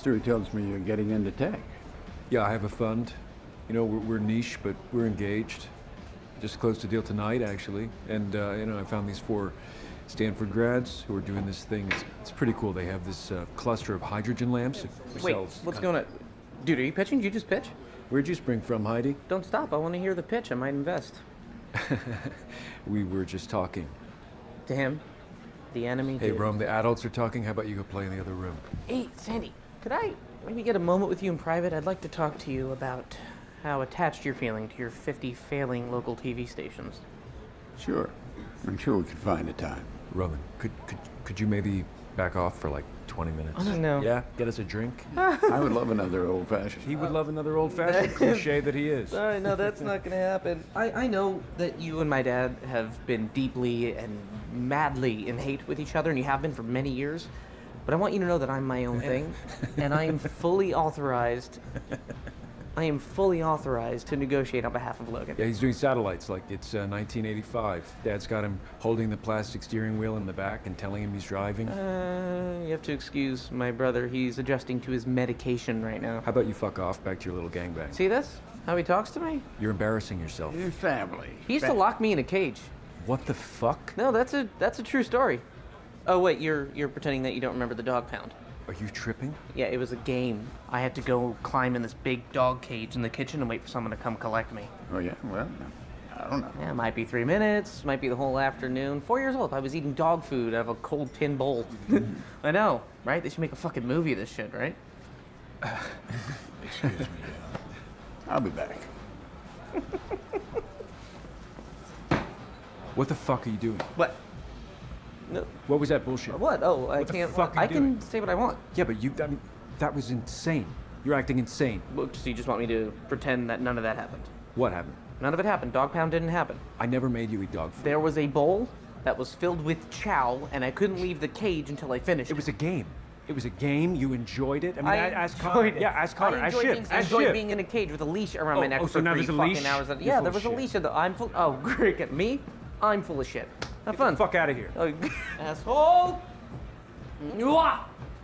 Stewie tells me you're getting into tech. Yeah, I have a fund. You know, we're niche, but we're engaged. Just closed a deal tonight, actually. And, I found these 4 Stanford grads who are doing this thing. It's pretty cool. They have this cluster of hydrogen lamps. Wait, what's going on? Dude, are you pitching? Did you just pitch? Where'd you spring from, Heidi? Don't stop. I want to hear the pitch. I might invest. We were just talking. To him? The enemy? Hey, Rome, the adults are talking. How about you go play in the other room? Hey, Sandy, could I maybe get a moment with you in private? I'd like to talk to you about how attached you're feeling to your 50 failing local TV stations. Sure. I'm sure we can find a time. Roman, could you maybe back off for like 20 minutes? Oh, no. Yeah? Get us a drink? I would love another old-fashioned. He would love another old-fashioned, cliche that he is. All right, no, that's not going to happen. I know that you and my dad have been deeply and madly in hate with each other, and you have been for many years. But I want you to know that I'm my own thing, and I am fully authorized to negotiate on behalf of Logan. Yeah, he's doing satellites like it's 1985. Dad's got him holding the plastic steering wheel in the back and telling him he's driving. You have to excuse my brother. He's adjusting to his medication right now. How about you fuck off back to your little gangbang? See this? How he talks to me? You're embarrassing yourself. Your family. He used to lock me in a cage. What the fuck? No, that's a true story. Oh wait, you're pretending that you don't remember the dog pound. Are you tripping? Yeah, it was a game. I had to go climb in this big dog cage in the kitchen and wait for someone to come collect me. Oh, yeah? Well, I don't know. Yeah, it might be 3 minutes, might be the whole afternoon. 4 years old, I was eating dog food out of a cold tin bowl. I know, right? They should make a fucking movie of this shit, right? Excuse me. I'll be back. What the fuck are you doing? What? No. What was that bullshit? What? Oh, I What the can't. fuck are I you can doing? say what I want. Yeah, but that was insane. You're acting insane. Look, so you just want me to pretend that none of that happened? What happened? None of it happened. Dog pound didn't happen. I never made you eat dog food. There was a bowl that was filled with chow, and I couldn't leave the cage until I finished. It was a game. It was a game. You enjoyed it. I mean, I ask enjoyed Connor. it. Yeah, ask Connor. I Ask enjoyed Ship. being, Ask enjoyed Ship. being in a cage with a leash around my neck so for now 3 there's a fucking leash? hours. You're Yeah, full there of was a shit. leash. I'm full. Oh, great. Me? I'm full of shit. Have fun. Get the fuck out of here. Oh, asshole! Mwah!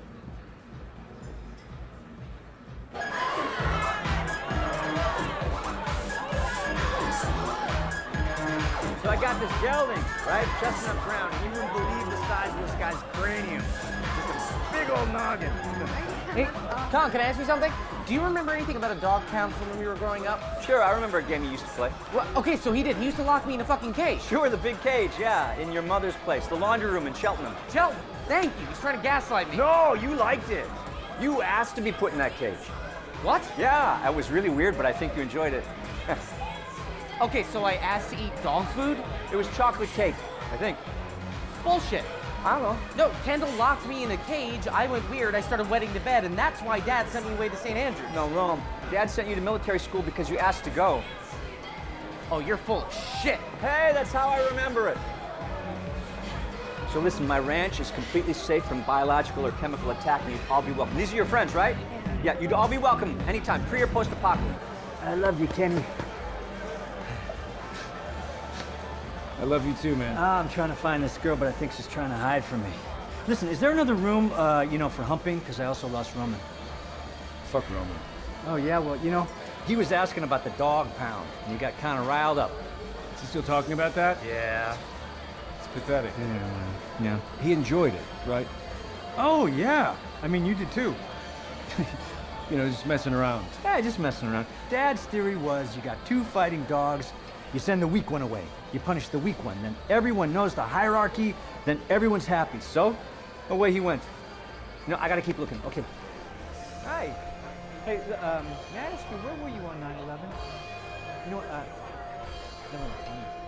So I got this gelding, right? Chestnut brown. You wouldn't believe the size of this guy's cranium. Just a big old noggin. Hey, Tom, can I ask you something? Do you remember anything about a dog pound from when we were growing up? Sure, I remember a game you used to play. Well, okay, so he did. He used to lock me in a fucking cage. Sure, the big cage, yeah, in your mother's place, the laundry room in Cheltenham. Shelton, thank you. He's trying to gaslight me. No, you liked it. You asked to be put in that cage. What? Yeah, it was really weird, but I think you enjoyed it. Okay, so I asked to eat dog food? It was chocolate cake, I think. Bullshit. I don't know. No, Kendall locked me in a cage. I went weird. I started wetting the bed, and that's why Dad sent me away to St. Andrews. No, Rome. Dad sent you to military school because you asked to go. Oh, you're full of shit. Hey, that's how I remember it. So listen, my ranch is completely safe from biological or chemical attack, and you'd all be welcome. These are your friends, right? Yeah, you'd all be welcome anytime, pre or post-apocalypse. I love you, Kenny. I love you too, man. I'm trying to find this girl, but I think she's trying to hide from me. Listen, is there another room, for humping? Because I also lost Roman. Fuck Roman. Oh, yeah, well, he was asking about the dog pound, and you got kind of riled up. Is he still talking about that? Yeah. It's pathetic. Yeah. He enjoyed it, right? Oh, yeah. I mean, you did too. Just messing around. Yeah, just messing around. Dad's theory was you got 2 fighting dogs, you send the weak one away. You punish the weak one, then everyone knows the hierarchy, then everyone's happy. So, away he went. No, I gotta keep looking. Okay. Hi. Hey, may I ask you, where were you on 9/11? You know what, never mind.